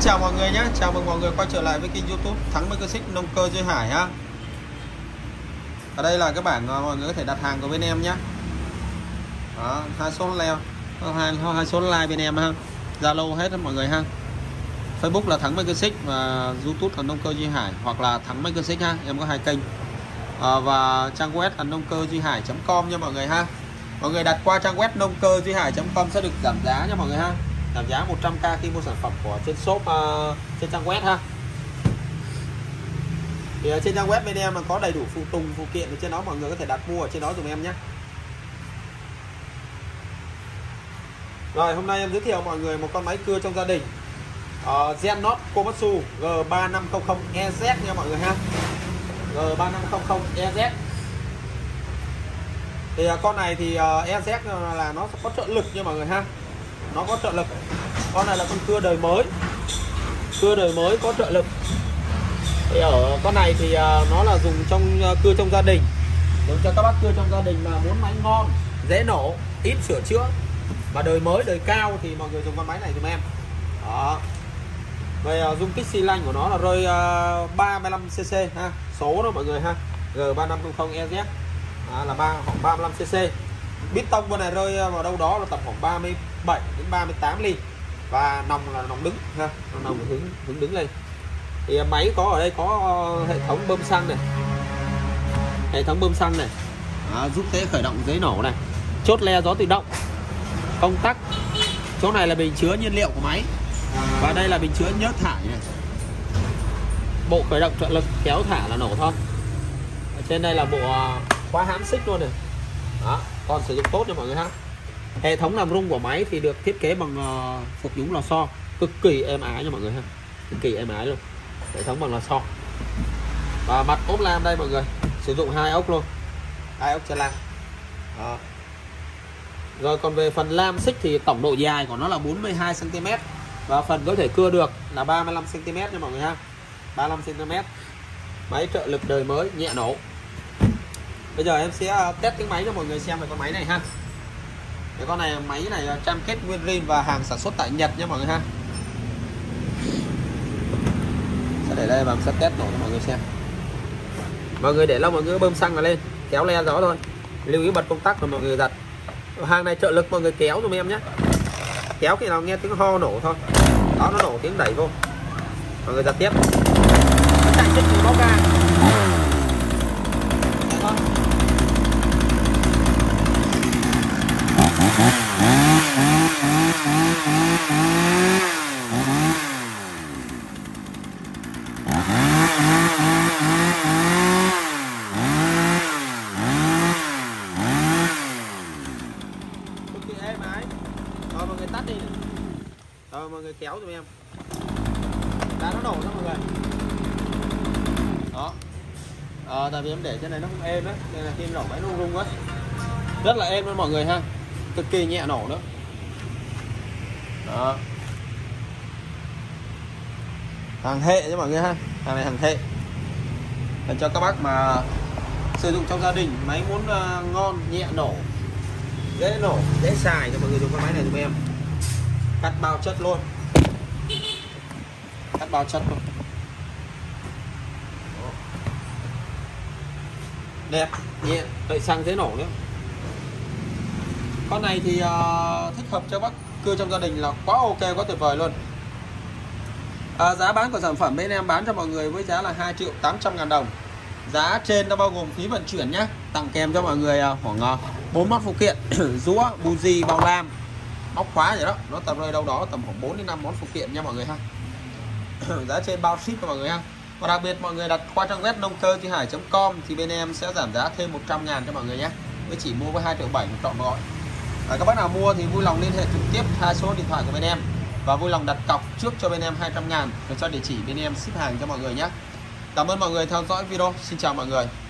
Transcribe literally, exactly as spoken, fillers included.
chào mọi người nhé, chào mừng mọi người quay trở lại với kênh YouTube Thắng Máy Cơ Xích Nông Cơ Duy Hải ha. Ở đây là cái bảng mọi người có thể đặt hàng của bên em nhé. Đó, hai số leo, hai, hai số like bên em ha, Zalo hết đó mọi người ha. Facebook là Thắng Máy Cơ Xích và YouTube là Nông Cơ Duy Hải hoặc là Thắng Máy Cơ Xích ha, em có hai kênh. À, và trang web là nông cơ duy hải chấm com nha mọi người ha. Mọi người đặt qua trang web nông cơ duy hải chấm com sẽ được giảm giá nha mọi người ha. Giảm giá một trăm k khi mua sản phẩm của trên shop uh, trên trang web ha. Thì ở trên trang web bên em mà có đầy đủ phụ tùng phụ kiện ở trên đó, mọi người có thể đặt mua ở trên đó dùm em nhé. Rồi hôm nay em giới thiệu mọi người một con máy cưa trong gia đình uh, Zenos Komatsu G ba năm không không E Z nha mọi người ha. G ba năm không không E Z. Thì uh, con này thì uh, E Z là nó có trợ lực nha mọi người ha. Nó có trợ lực. Con này là con cưa đời mới. Cưa đời mới có trợ lực. Thì ở con này thì uh, nó là dùng trong uh, cưa trong gia đình. Dùng cho các bác cưa trong gia đình mà muốn máy ngon, dễ nổ, ít sửa chữa mà đời mới, đời cao thì mọi người dùng con máy này giùm em. Đó. Về uh, dung tích xi lanh của nó là rơi uh, ba mươi lăm xê xê ha. Số đó mọi người ha. G ba năm không không E Z. À, là ba khoảng ba mươi lăm xê xê. Bít tông bên này rơi vào đâu đó là tầm khoảng ba mươi bảy đến ba mươi tám ly. Và nòng là nòng đứng ha, nòng hướng hướng đứng lên. Thì máy có ở đây có hệ thống bơm xăng này. Hệ thống bơm xăng này. À, giúp thế khởi động giấy nổ này. Chốt le gió tự động. Công tắc. Chỗ này là bình chứa nhiên liệu của máy. Và đây là bình chứa nhớt thải này. Bộ khởi động trợ lực kéo thả là nổ thôi. Ở trên đây là bộ khóa hãm xích luôn này. Đó, còn sử dụng tốt cho mọi người ha. Hệ thống làm rung của máy thì được thiết kế bằng uh, phục nhúng lò xo, cực kỳ êm ái nha mọi người ha. Cực kỳ êm ái luôn. Hệ thống bằng lò xo. Và mặt ốp lam đây mọi người, sử dụng hai ốc luôn. Hai ốc trên lam. Đó. Rồi còn về phần lam xích thì tổng độ dài của nó là bốn mươi hai xăng ti mét và phần có thể cưa được là ba mươi lăm xăng ti mét nha mọi người ha. ba mươi lăm xăng ti mét. Máy trợ lực đời mới, nhẹ nổ. Bây giờ em sẽ test cái máy cho mọi người xem về con máy này ha. Cái con này máy này cam kết nguyên zin và hàng sản xuất tại Nhật nha mọi người ha. Sẽ để đây và em sẽ test nổ cho mọi người xem. Mọi người để lâu mọi người bơm xăng vào lên, kéo le gió thôi. Lưu ý bật công tắc rồi mọi người giật. Hàng này trợ lực mọi người kéo giùm em nhé. Kéo khi nào nghe tiếng ho nổ thôi. Đó, nó nổ tiếng đẩy vô. Mọi người giật tiếp. Nó chạy chết từ báo ga. Cực kỳ êm ái. Rồi mọi người tắt đi. Rồi mọi người kéo giùm em. Đá nó nổ đó mọi người. Đó. À, tại vì em để trên này nó không êm á, nên là khi nổ máy nó rung quá. Rất là êm luôn mọi người ha. Cực kỳ nhẹ nổ nữa. Đó. Hàng hệ cho mọi người ha. Hàng này hàng hệ. Để cho các bác mà sử dụng trong gia đình, máy muốn uh, ngon, nhẹ nổ, dễ nổ, dễ xài cho mọi người dùng con máy này giùm em. Cắt bao chất luôn. Cắt bao chất luôn. Đó. Đẹp, nhẹ, đậy xăng dễ nổ nữa. Con này thì uh, thích hợp cho bác cưa trong gia đình là quá ok, quá tuyệt vời luôn. À, giá bán của sản phẩm bên em bán cho mọi người với giá là hai triệu tám trăm ngàn đồng. Giá trên nó bao gồm phí vận chuyển nhé. Tặng kèm cho mọi người uh, khoảng bốn món phụ kiện, rũa, buji, bao lam, móc khóa vậy đó. Nó tầm rơi đâu đó tầm khoảng bốn đến năm món phụ kiện nha mọi người ha. Giá trên bao ship cho mọi người ha. Và đặc biệt mọi người đặt qua trang web nông cơ duy hải chấm com thì bên em sẽ giảm giá thêm một trăm ngàn cho mọi người nhé. Với chỉ mua với hai triệu bảy một trọn gói. À, các bác nào mua thì vui lòng liên hệ trực tiếp hai số điện thoại của bên em và vui lòng đặt cọc trước cho bên em hai trăm ngàn để cho địa chỉ bên em ship hàng cho mọi người nhé. Cảm ơn mọi người theo dõi video. Xin chào mọi người.